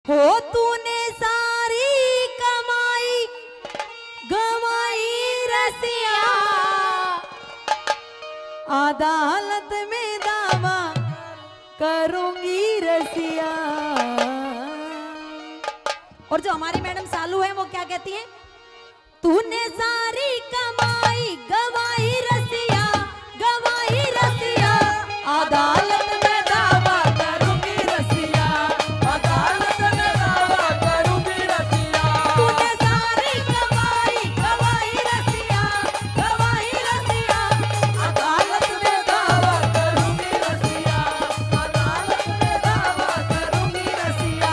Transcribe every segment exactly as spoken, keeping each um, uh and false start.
हो तूने सारी कमाई गवाई रसिया, अदालत में दावा करूंगी रसिया। और जो हमारी मैडम सालू है वो क्या कहती है? तूने सारी कमाई गवाई रसिया, गवाई रसिया, अदालत में दावा करूंगी रसिया, अदालत में दावा करूंगी रसिया। तूने सारी कमाई गवाई रसिया, गवाई रसिया, अदालत में दावा करूंगी रसिया, अदालत में दावा करूंगी रसिया।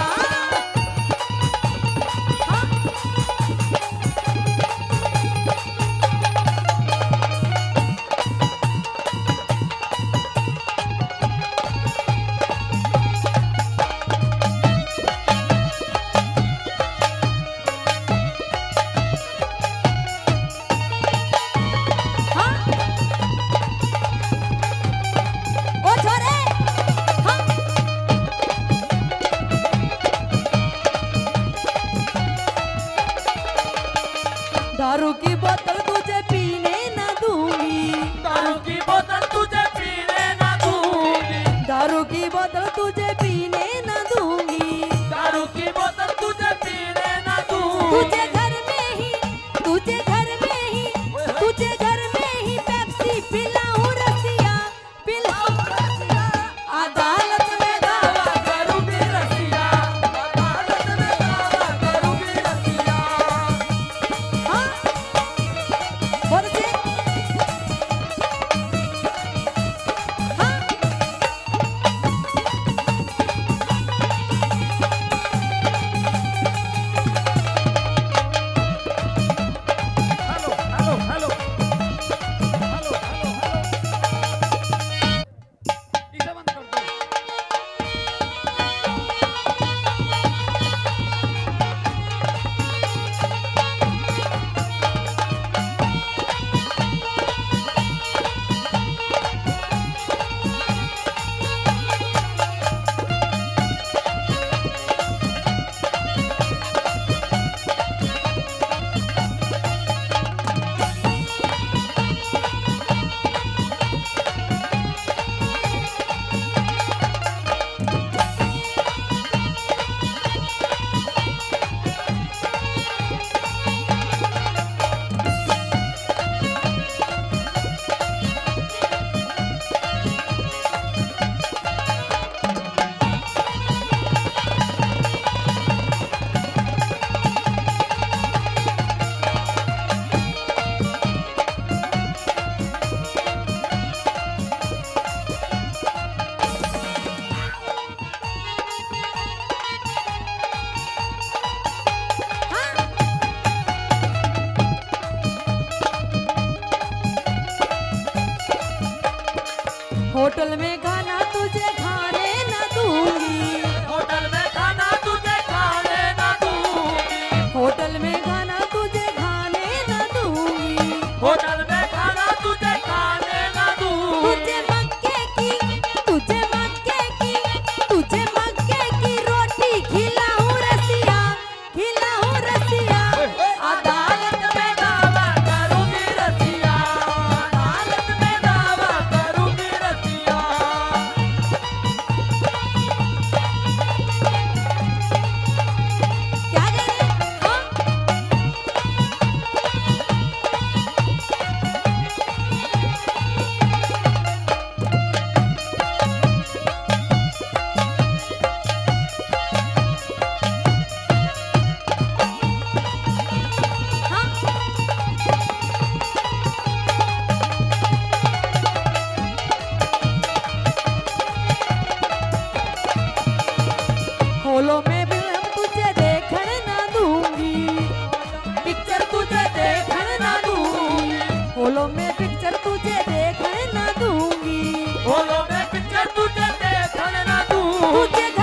दारू की बोतल तुझे पीने न दूंगी, दारू की बोतल तुझे पीने न दूंगी, दारू की बोतल तुझे पीने न दूंगी, दारू की बोतल तुझे पीने न दूंगी। तुझे घर में ही, तुझे घर में ही, तुझे घर में ही पेप्सी पिलाऊं रसिया, पिलाऊं रसिया, अदालत में दावा करूंगी रसिया, अदालत में दावा करूंगी रसिया। हाँ और से हाँ hello hello hello hello hello hello, इसे बंद कर दो। होटल में खाना तुझे खाने न दूंगी, होटल में खाना तुझे खाने न दूंगी, होटल में खाना तुझे खाने न दूंगी, होटल में खाना तुझे खाने न दूंगी। तुझे मक्के की, तुझे मक्के की, तुझे मक्के की रोटी खिलाऊं रसिया, खिलाऊं रसिया, अदालत में दावा करूंगी रसिया, अदालत में दावा करूंगी रसिया। क्या करें? हाँ? होलो में फिल्म तुझे देखने न दूंगी, पिक्चर तुझे देखने न दूंगी, होलो में पिक्चर तुझे देखने न दूंगी, होलो में पिक्चर तुझे देखने न दूंगी। तुझे